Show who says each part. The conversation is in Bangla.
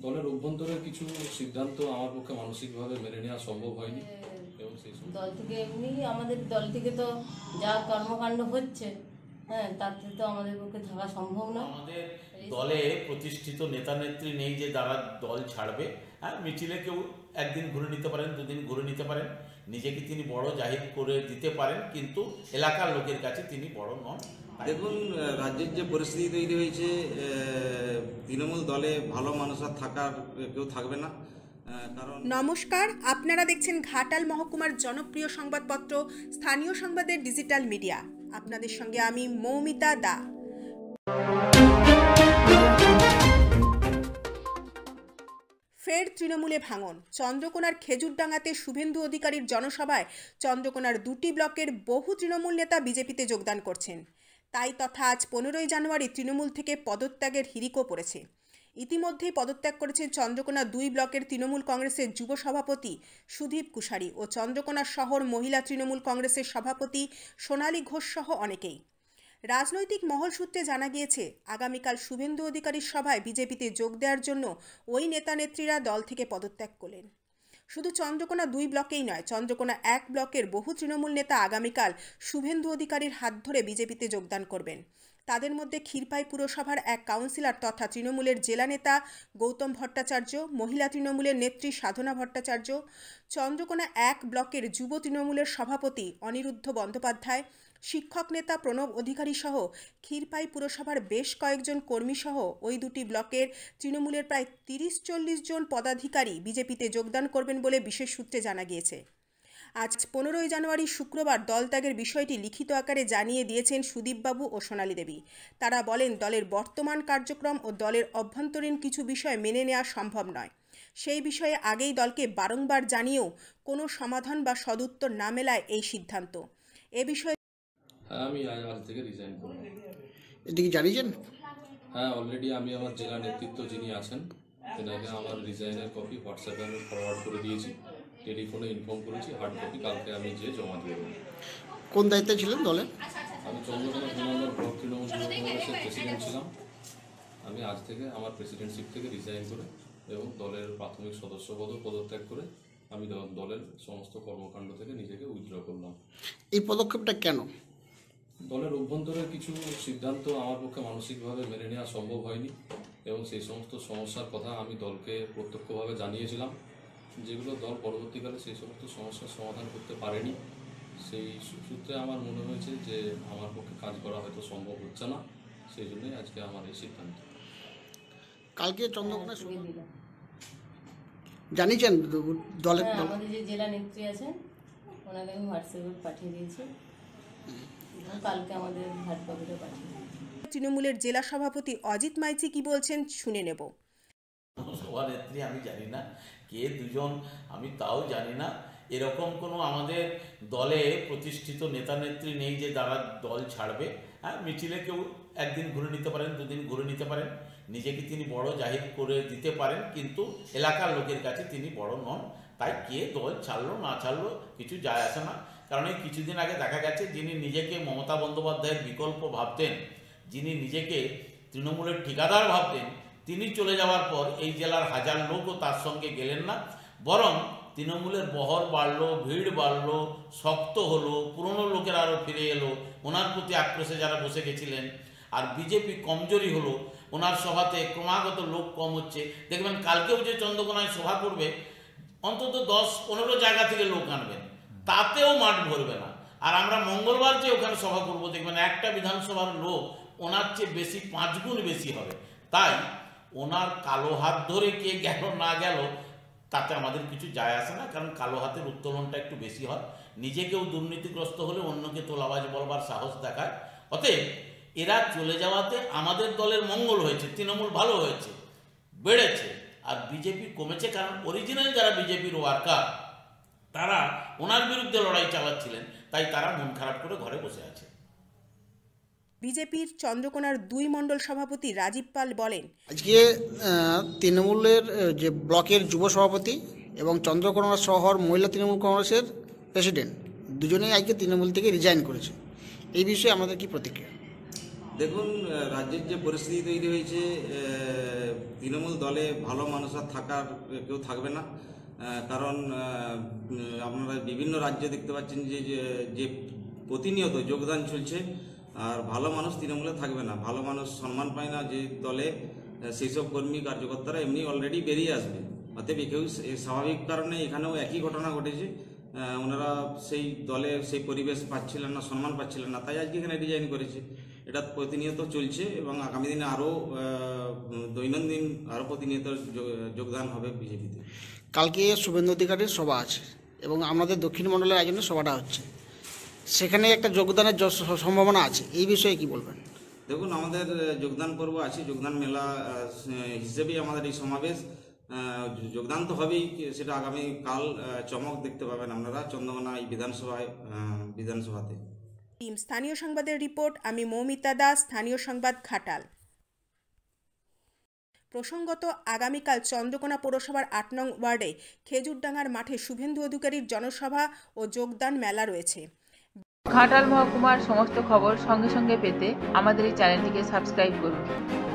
Speaker 1: দলের অভ্যন্তরে কিছু সিদ্ধান্ত আমার পক্ষে মানসিকভাবে মেনে নেওয়া সম্ভব হয়নি এবং সেই
Speaker 2: দল থেকে এমনি আমাদের দল থেকে তো যা কর্মকাণ্ড হচ্ছে, হ্যাঁ, তাতে তো আমাদের পক্ষে থাকা সম্ভব না।
Speaker 3: আমাদের দলে প্রতিষ্ঠিত নেতা নেত্রী নেই যে যারা দল ছাড়বে। হ্যাঁ, মিছিলে কেউ একদিন ঘুরে নিতে পারেন, দুদিন ঘুরে নিতে পারেন, নিজেকে তিনি বড় জাহির করে দিতে পারেন, কিন্তু এলাকার লোকের কাছে তিনি বড় নন।
Speaker 4: দেখুন, রাজ্যের যে পরিস্থিতি তৈরি হয়েছে, তৃণমূল দলে ভালো মানুষ আর থাকার কেউ থাকবে না। কারণ
Speaker 5: নমস্কার, আপনারা দেখছেন ঘাটাল মহকুমার জনপ্রিয় সংবাদপত্র স্থানীয় সংবাদের ডিজিটাল মিডিয়া। আপনাদের সঙ্গে আমি মৌমিতা দা। ফের তৃণমূলে ভাঙন। চন্দ্রকোনার খেজুরডাঙ্গাতে শুভেন্দু অধিকারীর জনসভায় চন্দ্রকোনার দুটি ব্লকের বহু তৃণমূল নেতা বিজেপিতে যোগদান করছেন। তাই তথা আজ 15ই জানুয়ারি তৃণমূল থেকে পদত্যাগের হিড়িকও পড়েছে। ইতিমধ্যেই পদত্যাগ করেছেন চন্দ্রকোনা 2 ব্লকের তৃণমূল কংগ্রেসের যুব সভাপতি সুদীপ কুশারি ও চন্দ্রকোনা শহর মহিলা তৃণমূল কংগ্রেসের সভাপতি সোনালী ঘোষ সহ অনেকেই। রাজনৈতিক মহল সূত্রে জানা গিয়েছে, আগামীকাল শুভেন্দু অধিকারীর সভায় বিজেপিতে যোগ দেওয়ার জন্য ওই নেতা নেত্রীরা দল থেকে পদত্যাগ করলেন। শুধু চন্দ্রকোনা 2 ব্লকেই নয়, চন্দ্রকোনা 1 ব্লকের বহু তৃণমূল নেতা আগামীকাল শুভেন্দু অধিকারীর হাত ধরে বিজেপিতে যোগদান করবেন। তাদের মধ্যে ক্ষীরপাই পুরসভার এক কাউন্সিলর তথা তৃণমূলের জেলা নেতা গৌতম ভট্টাচার্য, মহিলা তৃণমূলের নেত্রী সাধনা ভট্টাচার্য, চন্দ্রকোনা 1 ব্লকের যুব তৃণমূলের সভাপতি অনিরুদ্ধ বন্দ্যোপাধ্যায়, শিক্ষক নেতা প্রণব অধিকারী সহ ক্ষীরপাই পুরসভার বেশ কয়েকজন কর্মী সহ ওই দুটি ব্লকের তৃণমূলের প্রায় 30-40 জন পদাধিকারী বিজেপিতে যোগদান করবেন বলে বিশেষ সূত্রে জানা গিয়েছে। আজ 15ই জানুয়ারি শুক্রবার দল ত্যাগের বিষয়টি লিখিত আকারে জানিয়ে দিয়েছেন সুদীপবাবু ও সোনালী দেবী। তারা বলেন, দলের বর্তমান কার্যক্রম ও দলের অভ্যন্তরীণ কিছু বিষয় মেনে নেওয়া সম্ভব নয়। সেই বিষয়ে আগেই দলকে বারংবার জানিয়েও কোনো সমাধান বা সদুত্তর না মেলায় এই সিদ্ধান্ত। এ বিষয়ে
Speaker 1: আমি আজ থেকে রিজাইন করব।
Speaker 6: এদিকে জানিয়েছেন?
Speaker 1: হ্যাঁ, অলরেডি আমি আমার জেলা নেতৃত্ব যিনি আছেন তেনাকে আমার রিজাইনের কপি হোয়াটসঅ্যাপে আমি ফরওয়ার্ড করে দিয়েছি, টেলিফোনে ইনফর্ম করেছি, হার্ড কপি কালকে আমি যেয়ে জমা দিয়ে দেবো।
Speaker 6: কোন দায়িত্বে ছিলেন দলে?
Speaker 1: আমি চন্দ্রকোনা 2 নম্বর ব্লক তৃণমূল যুব কংগ্রেসের প্রেসিডেন্ট ছিলাম। আমি আজ থেকে আমার প্রেসিডেন্টশিপ থেকে রিজাইন করে এবং দলের প্রাথমিক সদস্য পদও পদত্যাগ করে আমি দলের সমস্ত কর্মকাণ্ড থেকে নিজেকে উইথড্র করলাম।
Speaker 6: এই পদক্ষেপটা কেন?
Speaker 1: দলের অভ্যন্তরে কিছু সিদ্ধান্ত আমার পক্ষে মানসিকভাবে মেনে নেওয়া সম্ভব হয়নি এবং সেই সমস্ত সমস্যার কথা আমি দলকে প্রত্যক্ষভাবে জানিয়েছিলাম, যেগুলো দল পরবর্তীকালে সেই সমস্ত সমস্যার সমাধান করতে পারেনি। সেই সূত্রে আমার মনে হয়েছে যে আমার পক্ষে কাজ করা হয়তো সম্ভব হচ্ছে না, সেই জন্যই আজকে আমার এই সিদ্ধান্ত।
Speaker 6: কালকে চন্দ্রকোনা জানিয়েছেন দলের?
Speaker 2: আমাদের যে জেলা নেত্রী আছেন ওনাকে আমি হোয়াটসঅ্যাপে পাঠিয়ে দিয়েছি, কালকে আমাদের হার্ড কপিটা পাঠিয়ে দিয়েছি।
Speaker 5: তৃণমূলের জেলা সভাপতি অজিত মাইতি কি বলছেন শুনে নেব।
Speaker 3: সভানেত্রী আমি জানি না, কে দুজন আমি তাও জানি না। এরকম কোনো আমাদের দলে প্রতিষ্ঠিত নেতা নেত্রী নেই যে যারা দল ছাড়বে। হ্যাঁ, মিছিলে কেউ একদিন ঘুরে নিতে পারেন, দুদিন ঘুরে নিতে পারেন, নিজেকে তিনি বড় জাহির করে দিতে পারেন, কিন্তু এলাকার লোকের কাছে তিনি বড় নন। তাই কে দল ছাড়লো না ছাড়লো কিছু যায় আসে না। কারণ এই কিছুদিন আগে দেখা গেছে, যিনি নিজেকে মমতা বন্দ্যোপাধ্যায়ের বিকল্প ভাবতেন, যিনি নিজেকে তৃণমূলের ঠিকাদার ভাবতেন, তিনি চলে যাওয়ার পর এই জেলার হাজার লোকও তার সঙ্গে গেলেন না, বরং তৃণমূলের বহর বাড়লো, ভিড় বাড়লো, শক্ত হলো, পুরনো লোকেরা আরও ফিরে এলো, ওনার প্রতি আক্রোশে যারা বসে গেছিলেন। আর বিজেপি কমজোরি হলো, ওনার সভাতে ক্রমাগত লোক কম হচ্ছে। দেখবেন কালকেও যে চন্দ্রকোনায় সভা করবে, অন্তত 10-15 জায়গা থেকে লোক আনবেন, তাতেও মাঠ ভরবে না। আর আমরা মঙ্গলবার যে ওখানে সভা করবো, দেখবেন একটা বিধানসভার লোক ওনার চেয়ে বেশি 5 গুণ বেশি হবে। তাই ওনার কালো হাত ধরে কে গেল না গেল তাতে আমাদের কিছু যায় আসে না, কারণ কালো হাতের উত্তোলনটা একটু বেশি হয়। নিজেকেও দুর্নীতিগ্রস্ত হলে অন্যকে তোলাবাজ বলবার সাহস দেখায়। অতএব এরা চলে যাওয়াতে আমাদের দলের মঙ্গল হয়েছে, তৃণমূল ভালো হয়েছে, বেড়েছে, আর বিজেপি কমেছে। কারণ অরিজিনাল যারা বিজেপির ওয়ার্কার তারা ওনার বিরুদ্ধে লড়াই চালাচ্ছিলেন, তাই তারা মন খারাপ করে ঘরে বসে আছে।
Speaker 5: বিজেপির চন্দ্রকোনার 2 মণ্ডল সভাপতি রাজীব পাল বলেন,
Speaker 6: আজকে তৃণমূলের যে ব্লকের যুব সভাপতি এবং চন্দ্রকোনা শহর মহিলা তৃণমূল কংগ্রেসের প্রেসিডেন্ট দুজনেই আজকে তৃণমূল থেকে রিজাইন করেছে। এই বিষয়ে আমাদের কি প্রতিক্রিয়া?
Speaker 4: দেখুন, রাজ্যের যে পরিস্থিতি তৈরি হয়েছে, তৃণমূল দলে ভালো মানুষ আর থাকার কেউ থাকবে না। কারণ আপনারা বিভিন্ন রাজ্যে দেখতে পাচ্ছেন যে প্রতিনিয়ত যোগদান চলছে, আর ভালো মানুষ তৃণমূলে থাকবে না। ভালো মানুষ সম্মান পায় না যে দলে, সেই সব কর্মী কার্যকর্তারা এমনি অলরেডি বেরিয়ে আসবে। অতএব কেউ স্বাভাবিক কারণে এখানেও একই ঘটনা ঘটেছে, ওনারা সেই দলে সেই পরিবেশ পাচ্ছিলেন না, সম্মান পাচ্ছিলেন না, তাই আজকে এখানে রিজাইন করেছে। এটা প্রতিনিয়ত চলছে এবং আগামী দিনে আরও দৈনন্দিন আরও প্রতিনিয়ত যোগদান হবে বিজেপিতে।
Speaker 6: কালকে শুভেন্দু অধিকারীর সভা আছে এবং আমাদের দক্ষিণ মণ্ডলের আয়োজনে সভাটা হচ্ছে, সেখানে একটা যোগদানের সম্ভাবনা আছে, এই বিষয়ে কি বলবেন?
Speaker 4: দেখুন, আমাদের যোগদান পর্ব আছে, যোগদান মেলা হিসেবেই আমাদের এই সমাবেশ। যোগদান তো হবেই, সেটা আগামী কাল চমক দেখতে পাবেন আপনারা চন্দ্রকোনা এই বিধানসভাতে।
Speaker 5: স্থানীয় সংবাদের রিপোর্ট, আমি মৌমিতা দাস, স্থানীয় সংবাদ ঘাটাল। প্রসঙ্গত, আগামীকাল চন্দ্রকোনা পৌরসভার ৮ নং ওয়ার্ডে খেজুরডাঙ্গার মাঠে শুভেন্দু অধিকারীর জনসভা ও যোগদান মেলা রয়েছে।
Speaker 7: ঘাটাল মহকুমার সমস্ত খবর সঙ্গে সঙ্গে পেতে আমাদের এই চ্যানেলটিকে সাবস্ক্রাইব করুন।